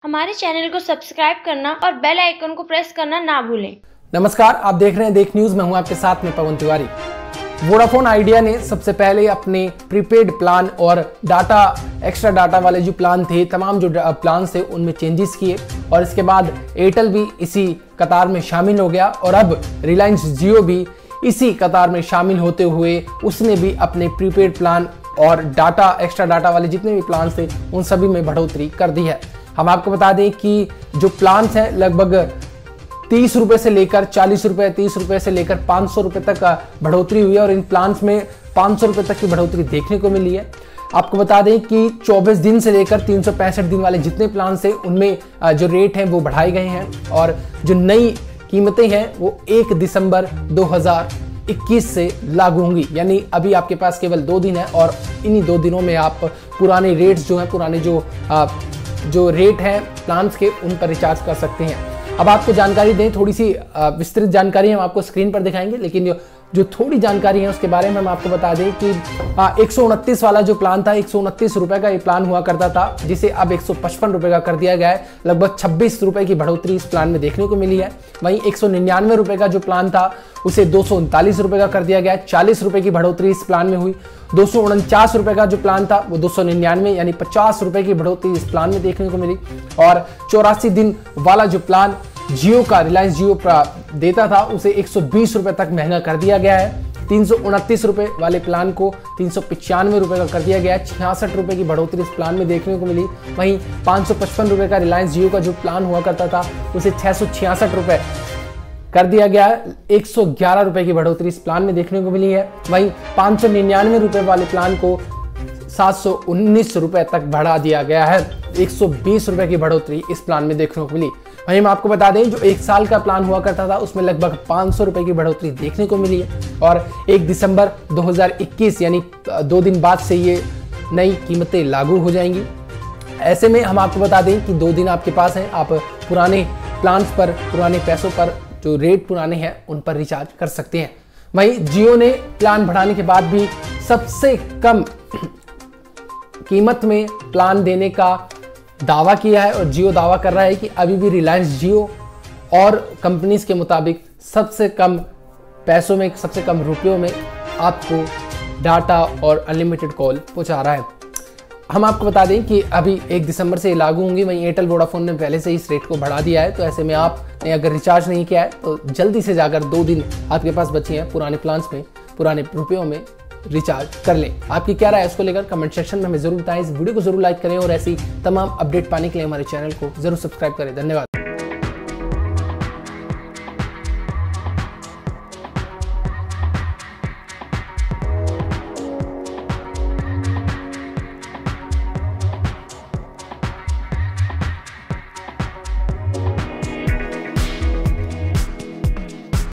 हमारे चैनल को सब्सक्राइब करना और बेल आइकन को प्रेस करना ना भूलें। नमस्कार, आप देख रहे हैं देख न्यूज। मैं हूं आपके साथ में पवन तिवारी। वोडाफोन आइडिया ने सबसे पहले अपने प्रीपेड प्लान और एक्स्ट्रा डाटा वाले जो प्लान थे, तमाम जो प्लान थे उनमें चेंजेस किए और इसके बाद एयरटेल भी इसी कतार में शामिल हो गया और अब रिलायंस जियो भी इसी कतार में शामिल होते हुए उसने भी अपने प्रीपेड प्लान और एक्स्ट्रा डाटा वाले जितने भी प्लान थे उन सभी में बढ़ोतरी कर दी है। हम आपको बता दें कि जो प्लान्स हैं लगभग 30 रुपए से लेकर 40 रुपए, 30 रुपए से लेकर 500 रुपए तक बढ़ोतरी हुई है और इन प्लान्स में 500 रुपए तक की बढ़ोतरी देखने को मिली है। आपको बता दें कि 24 दिन से लेकर 365 दिन वाले जितने प्लान थे उनमें जो रेट हैं वो बढ़ाए गए हैं और जो नई कीमतें हैं वो 1 दिसंबर 2021 से लागू होंगी। यानी अभी आपके पास केवल 2 दिन है और इन्हीं 2 दिनों में आप पुराने रेट्स जो हैं, पुराने जो रेट हैं प्लान्स के, उन पर रिचार्ज कर सकते हैं। अब आपको जानकारी दें, थोड़ी सी विस्तृत जानकारी हम आपको स्क्रीन पर दिखाएंगे, लेकिन जो थोड़ी जानकारी है उसके बारे में हम आपको बता दें कि 129 वाला जो प्लान था, 129 रुपए का ये प्लान हुआ करता था, जिसे अब 155 रुपए का कर दिया गया है। लगभग 26 रुपए की बढ़ोतरी इस प्लान में देखने को मिली है। वहीं 199 रुपए का जो प्लान था उसे 239 रुपए का कर दिया गया है। 40 रुपए की बढ़ोतरी इस प्लान में हुई। 249 रुपए का जो प्लान था वो 299, यानी 50 रुपए की बढ़ोतरी इस प्लान में देखने को मिली। और 84 दिन वाला जो प्लान जियो का, रिलायंस जियो देता था, उसे 120 रुपए तक महंगा कर दिया गया है। 329 रुपए वाले प्लान को 395 रुपए का कर दिया गया है। 66 रुपए की बढ़ोतरी इस प्लान में देखने को मिली। वहीं 555 रुपए का रिलायंस जियो का जो प्लान हुआ करता था उसे 666 रुपए कर दिया गया है। 111 रुपए की बढ़ोतरी इस प्लान में देखने को मिली है। वहीं 599 रुपए वाले प्लान को 719 रुपए तक बढ़ा दिया गया है। 120 रुपए की बढ़ोतरी इस प्लान में देखने को मिली। वहीं हम आपको बता दें जो 1 साल का प्लान हुआ करता था उसमें लगभग 500 रुपए की बढ़ोतरी देखने को मिली है और 1 दिसंबर 2021 यानी 2 दिन बाद से ये नई कीमतें लागू हो जाएंगी। ऐसे में हम आपको बता दें कि 2 दिन आपके पास हैं, आप पुराने प्लान्स पर, पुराने पैसों पर, जो रेट पुराने हैं उन पर रिचार्ज कर सकते हैं। वहीं जियो ने प्लान बढ़ाने के बाद भी सबसे कम कीमत में प्लान देने का दावा किया है और जियो दावा कर रहा है कि अभी भी रिलायंस जियो और कंपनीज के मुताबिक सबसे कम पैसों में, सबसे कम रुपयों में आपको डाटा और अनलिमिटेड कॉल पहुंचा रहा है। हम आपको बता दें कि अभी 1 दिसंबर से लागू होंगी। वहीं एयरटेल वोडाफोन ने पहले से ही इस रेट को बढ़ा दिया है, तो ऐसे में आपने अगर रिचार्ज नहीं किया है तो जल्दी से जाकर 2 दिन आपके पास बचे हैं पुराने प्लान्स में, पुराने रुपयों में रिचार्ज कर लें। आपकी क्या राय है इसको लेकर कमेंट सेक्शन में हमें जरूर बताएं। इस वीडियो को जरूर लाइक करें और ऐसी तमाम अपडेट पाने के लिए हमारे चैनल को जरूर सब्सक्राइब करें। धन्यवाद।